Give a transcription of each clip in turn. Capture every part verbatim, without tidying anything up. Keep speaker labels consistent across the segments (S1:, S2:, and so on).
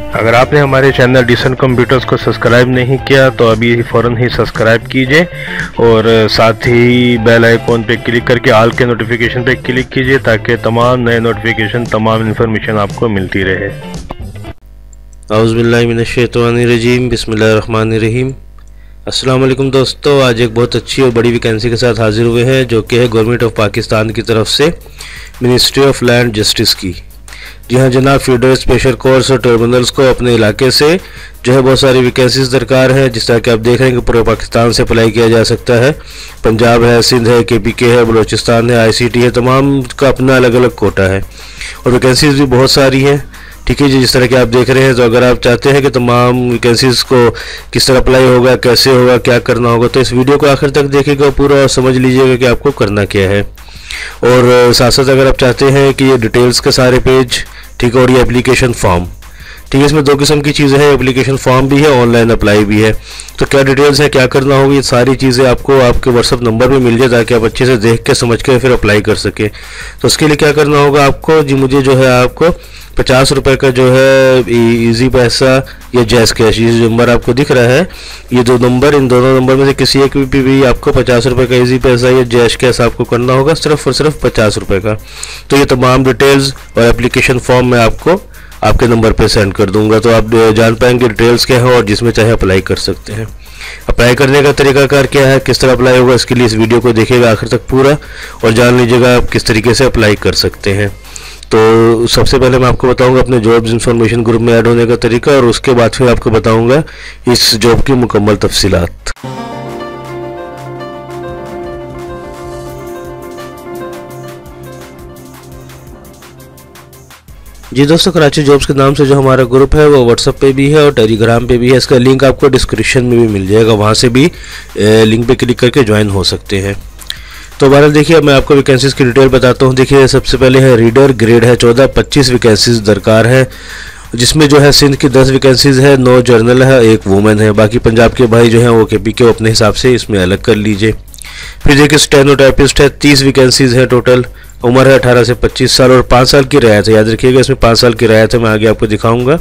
S1: अगर आपने हमारे चैनल डिसेंट कंप्यूटर्स को सब्सक्राइब नहीं किया तो अभी फ़ौरन ही सब्सक्राइब कीजिए और साथ ही बेल आइकॉन पे क्लिक करके ऑल के नोटिफिकेशन पे क्लिक कीजिए ताकि तमाम नए नोटिफिकेशन, तमाम इन्फॉर्मेशन आपको मिलती रहे।
S2: औज़ुबिल्लाहि मिनश्शैतानिर्रजीम, बिस्मिल्लाहिर्रहमानिर्रहीम। अस्सलाम वालेकुम दोस्तों, आज एक बहुत अच्छी और बड़ी वैकेंसी के साथ हाजिर हुए हैं जो कि है गवर्नमेंट ऑफ पाकिस्तान की तरफ से मिनिस्ट्री ऑफ लैंड जस्टिस की। जी हाँ जनाब, फीडर स्पेशल कोर्स और टर्मिनल्स को अपने इलाके से जो है बहुत सारी वैकेंसीज दरकार है। जिस तरह कि आप देख रहे हैं कि पूरे पाकिस्तान से अप्लाई किया जा सकता है। पंजाब है, सिंध है, के पी के है, बलूचिस्तान है, आई सी टी है, तमाम का अपना अलग अलग कोटा है और वैकेंसीज भी बहुत सारी हैं। ठीक है जी, जिस तरह कि आप देख रहे हैं, तो अगर आप चाहते हैं कि तमाम वैकेंसीज को किस तरह अप्लाई होगा, कैसे होगा, क्या करना होगा, तो इस वीडियो को आखिर तक देखिएगा पूरा और समझ लीजिएगा कि आपको करना क्या है। और साथ साथ अगर आप चाहते हैं कि ये डिटेल्स के सारे पेज, ठीक है, और ये एप्लीकेशन फॉर्म, ठीक है, इसमें दो किस्म की चीज़ें हैं, एप्लीकेशन फॉर्म भी है, ऑनलाइन अप्लाई भी है। तो क्या डिटेल्स है, क्या करना होगा, ये सारी चीज़ें आपको आपके व्हाट्सअप नंबर पे मिल जाए ताकि आप अच्छे से देख के समझ के फिर अप्लाई कर सकें। तो उसके लिए क्या करना होगा आपको जी, मुझे जो है आपको पचास रुपये का जो है इजी पैसा या जैस कैश, ये जो नंबर आपको दिख रहा है, ये दो नंबर, इन दोनों नंबर में से किसी एक भी, भी आपको पचास रुपये का इजी पैसा या जैश कैश आपको करना होगा, सिर्फ और सिर्फ पचास रुपये का। तो ये तमाम डिटेल्स और एप्लीकेशन फॉर्म मैं आपको आपके नंबर पे सेंड कर दूंगा, तो आप जान पाएंगे डिटेल्स क्या है और जिसमें चाहे अप्लाई कर सकते हैं। अप्लाई करने का तरीकाकार क्या है, किस तरह अप्लाई होगा, इसके लिए इस वीडियो को देखिएगा आखिर तक पूरा और जान लीजिएगा आप किस तरीके से अप्लाई कर सकते हैं। तो सबसे पहले मैं आपको बताऊंगा अपने जॉब्स इंफॉर्मेशन ग्रुप में ऐड होने का तरीका और उसके बाद फिर आपको बताऊंगा इस जॉब की मुकम्मल तफसीलात। जी दोस्तों, कराची जॉब्स के नाम से जो हमारा ग्रुप है वो व्हाट्सएप पे भी है और टेलीग्राम पे भी है। इसका लिंक आपको डिस्क्रिप्शन में भी मिल जाएगा, वहाँ से भी लिंक पे क्लिक करके ज्वाइन हो सकते हैं। तो बहरहाल देखिए, मैं आपको वैकेंसीज़ की डिटेल बताता हूँ। देखिए, सबसे पहले है रीडर, ग्रेड है चौदह, पच्चीस वैकेंसीज़ दरकार है, जिसमें जो है सिंध की दस वैकेंसीज़ है, नौ जर्नल है, एक वुमेन है। बाकी पंजाब के भाई जो हैं वो के पी के अपने हिसाब से इसमें अलग कर लीजिए। फिर देखिए, स्टेनोटाइपिस्ट है, तीस वैकेंसीज़ है टोटल, उम्र है अठारह से पच्चीस साल और पाँच साल की रियायत है, याद रखिएगा इसमें पाँच साल की रियायत है, मैं आगे आपको दिखाऊंगा।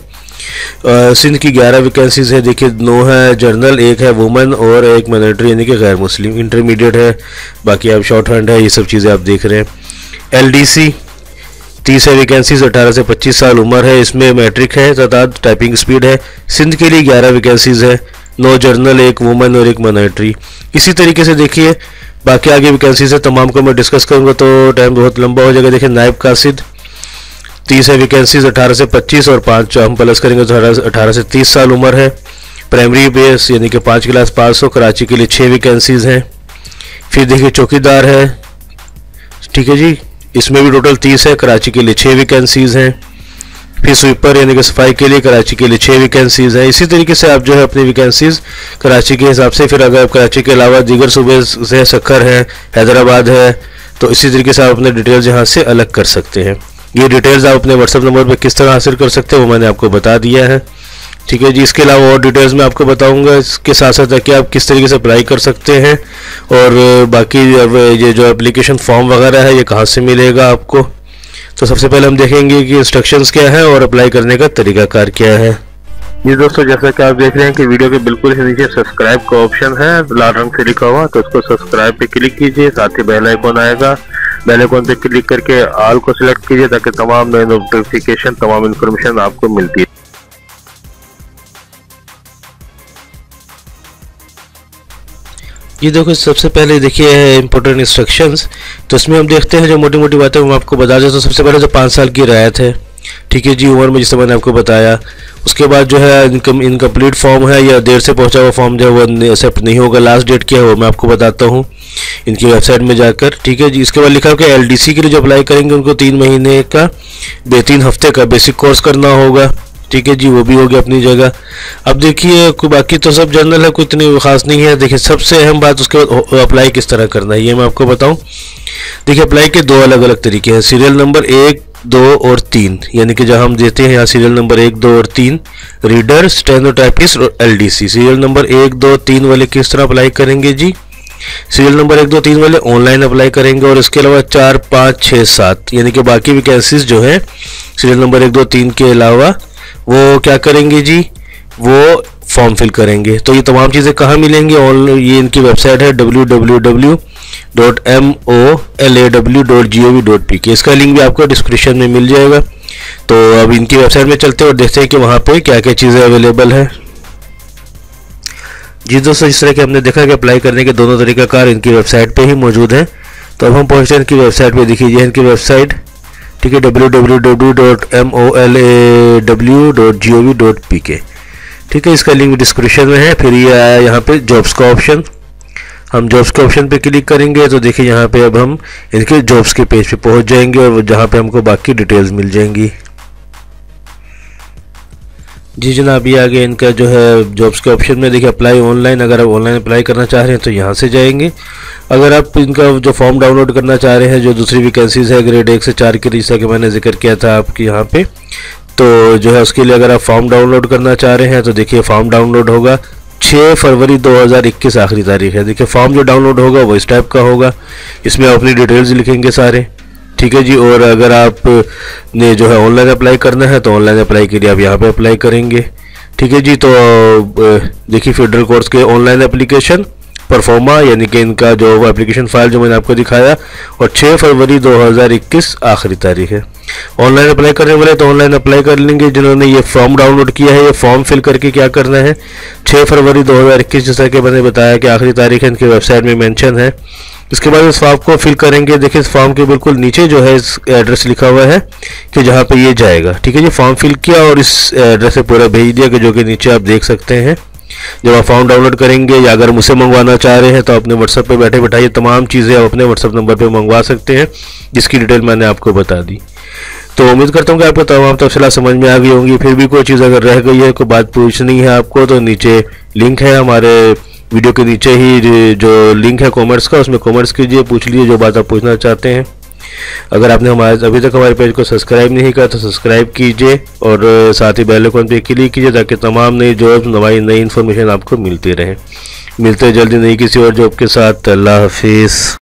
S2: सिंध की ग्यारह वैकेंसीज़ है, देखिए नौ है जर्नल, एक है वुमेन और एक मैनेटरी यानी कि गैर मुस्लिम। इंटरमीडिएट है, बाकी आप शॉर्ट हैंड है, ये सब चीज़ें आप देख रहे हैं। एल डी सी तीस है वैकेंसीज, अठारह से पच्चीस साल उम्र है, इसमें मैट्रिक है, तादाद टाइपिंग स्पीड है। सिंध के लिए ग्यारह वैकेंसीज़ है, नौ जर्नल, एक वुमेन और एक मैनेटरी। इसी तरीके से देखिए बाकी आगे वैकेंसीज है, तमाम को मैं डिस्कस करूंगा तो टाइम बहुत लंबा हो जाएगा। देखिए नायब कासिद तीस है वैकेंसीज, अठारह से पच्चीस और पाँच हम प्लस करेंगे तो अठारह से तीस साल उम्र है। प्राइमरी बेस यानी कि पाँच क्लास पास हो, कराची के लिए छः वैकेंसीज हैं। फिर देखिए चौकीदार है, ठीक है जी, इसमें भी टोटल तीस है, कराची के लिए छः वैकेंसीज हैं। फिर स्वीपर यानी कि सफाई के लिए कराची के लिए छः वैकेंसीज है। इसी तरीके से आप जो है अपनी वैकेंसीज कराची के हिसाब से, फिर अगर कराची के अलावा दीगर सूबे से सक्खर है, हैदराबाद है, तो इसी तरीके से आप अपने डिटेल्स यहाँ से अलग कर सकते हैं। ये डिटेल्स आप अपने व्हाट्सएप नंबर पर किस तरह हासिल कर सकते हैं वो मैंने आपको बता दिया है, ठीक है जी। इसके अलावा और डिटेल्स मैं आपको बताऊंगा, इसके साथ साथ कि आप किस तरीके से अप्लाई कर सकते हैं और बाकी ये जो एप्लीकेशन फॉर्म वगैरह है ये कहाँ से मिलेगा आपको। तो सबसे पहले हम देखेंगे कि इंस्ट्रक्शंस क्या है और अप्लाई करने का तरीकाकार क्या है।
S1: जी दोस्तों, जैसा कि आप देख रहे हैं कि वीडियो के बिल्कुल ही नीचे सब्सक्राइब का ऑप्शन है लाल रंग से लिखा हुआ, तो उसको सब्सक्राइब पे क्लिक कीजिए, साथ ही बेल आइकॉन आएगा, बेल आइकॉन पे क्लिक करके ऑल को सिलेक्ट कीजिए ताकि तमाम नए नोटिफिकेशन, तमाम इन्फॉर्मेशन आपको मिलती है।
S2: ये देखो, सबसे पहले देखिए है इंपॉर्टेंट इंस्ट्रक्शंस, तो इसमें हम देखते हैं जो मोटी मोटी बातें मैं आपको बता दें। तो सबसे पहले जो पाँच साल की रियायत है, ठीक है जी, उम्र में, जिससे मैंने आपको बताया। उसके बाद जो है इनकम इनकम्प्लीट फॉर्म है या देर से पहुंचा हुआ फॉर्म जो है वो एक्सेप्ट नहीं होगा। लास्ट डेट क्या है वो मैं आपको बताता हूँ इनकी वेबसाइट में जाकर, ठीक है जी। इसके बाद लिखा हो कि एल डी सी के लिए जो अप्लाई करेंगे उनको तीन महीने का बे तीन हफ्ते का बेसिक कोर्स करना होगा, ठीक है जी, वो भी हो गया अपनी जगह। अब देखिए बाकी तो सब जनरल है, कोई इतनी खास नहीं है। देखिए सबसे अहम बात उसके बाद अप्लाई किस तरह करना है ये मैं आपको बताऊं। देखिए अप्लाई के दो अलग अलग तरीके हैं, सीरियल नंबर एक, दो और तीन, यानी कि जब हम देते हैं यहाँ सीरियल नंबर एक, दो और तीन, रीडर, स्टेनोटाइपिस्ट और एलडीसी। सीरियल नंबर एक, दो, तीन वाले किस तरह अप्लाई करेंगे जी, सीरियल नंबर एक, दो, तीन वाले ऑनलाइन अप्लाई करेंगे और इसके अलावा चार, पाँच, छः, सात यानी कि बाकी वैकेंसीज जो है सीरियल नंबर एक, दो, तीन के अलावा वो क्या करेंगे जी, वो फॉर्म फिल करेंगे। तो ये तमाम चीज़ें कहाँ मिलेंगी? ऑन ये इनकी वेबसाइट है W W W dot M O L A W dot G O V dot P K. इसका लिंक भी आपको डिस्क्रिप्शन में मिल जाएगा। तो अब इनकी वेबसाइट में चलते हैं और देखते हैं कि वहाँ पे क्या क्या चीज़ें अवेलेबल है। जी दोस्तों, जिस तरह कि हमने देखा कि अप्लाई करने के दोनों तरीक़ाकार इनकी वेबसाइट पे ही मौजूद हैं। तो अब हम पहुँचते हैं इनकी वेबसाइट पे। देखिए इनकी वेबसाइट, ठीक है, W W W dot M O L A W dot G O V dot P K, ठीक है। इसका लिंक डिस्क्रिप्शन में है। फिर ये आया यहाँ पे जॉब्स का ऑप्शन, हम जॉब्स के ऑप्शन पे क्लिक करेंगे तो देखिए यहाँ पे अब हम इनके जॉब्स के पेज पे पहुँच जाएंगे और जहाँ पे हमको बाकी डिटेल्स मिल जाएंगी। जी जनाब, ये आगे इनका जो है जॉब्स के ऑप्शन में देखिए अप्लाई ऑनलाइन। अगर आप ऑनलाइन अप्लाई करना चाह रहे हैं तो यहाँ से जाएंगे। अगर आप इनका जो फॉर्म डाउनलोड करना चाह रहे हैं, जो दूसरी वैकेंसीज है ग्रेड एक से चार की, जैसा कि मैंने जिक्र किया था आपकी यहाँ पे, तो जो है उसके लिए अगर आप फॉर्म डाउनलोड करना चाह रहे हैं तो देखिए फॉर्म डाउनलोड होगा छः फरवरी दो हज़ार इक्कीस आखिरी तारीख है। देखिए फॉर्म जो डाउनलोड होगा वो इस टाइप का होगा। इसमें आप अपनी डिटेल्स लिखेंगे सारे, ठीक है जी। और अगर आप ने जो है ऑनलाइन अप्लाई करना है तो ऑनलाइन अप्लाई के लिए आप यहाँ पे अप्लाई करेंगे, ठीक है जी। तो देखिए फेडरल कोर्स के ऑनलाइन एप्लीकेशन परफॉर्मा, यानी कि इनका जो एप्लीकेशन फाइल जो मैंने आपको दिखाया, और छः फरवरी दो हज़ार इक्कीस आखिरी तारीख है। ऑनलाइन अप्लाई करने वाले तो ऑनलाइन अप्लाई कर लेंगे। जिन्होंने ये फॉर्म डाउनलोड किया है, ये फॉर्म फिल करके क्या करना है, छः फरवरी दो हज़ार इक्कीस जैसा कि मैंने बताया कि आखिरी तारीख है, इनकी वेबसाइट में मेंशन है। इसके बाद इस फॉर्म को फिल करेंगे। देखिए इस फॉर्म के बिल्कुल नीचे जो है इस एड्रेस लिखा हुआ है कि जहाँ पे ये जाएगा, ठीक है जी। फॉर्म फिल किया और इस एड्रेस से पूरा भेज दिया, कि जो कि नीचे आप देख सकते हैं। जब आप फॉर्म डाउनलोड करेंगे या अगर मुझसे मंगवाना चाह रहे हैं तो अपने व्हाट्सएप पे बैठे बैठाए तमाम चीज़ें आप अपने व्हाट्सएप नंबर पे मंगवा सकते हैं, जिसकी डिटेल मैंने आपको बता दी। तो उम्मीद करता हूँ कि आपको तमाम तफसीलात समझ में आ गई होंगी। फिर भी कोई चीज़ अगर रह गई है, कोई बात पूछनी है आपको, तो नीचे लिंक है, हमारे वीडियो के नीचे ही जो लिंक है कॉमेंट्स का, उसमें कॉमेंट्स कीजिए, पूछ लीजिए जो बात आप पूछना चाहते हैं। अगर आपने हमारे अभी तक हमारे पेज को सब्सक्राइब नहीं किया तो सब्सक्राइब कीजिए और साथ ही बेल आइकन पे क्लिक कीजिए, ताकि तमाम नई जॉब, नई नई इन्फॉर्मेशन आपको मिलती रहे। मिलते हैं जल्दी नई किसी और जॉब के साथ। अल्लाह हाफिज़।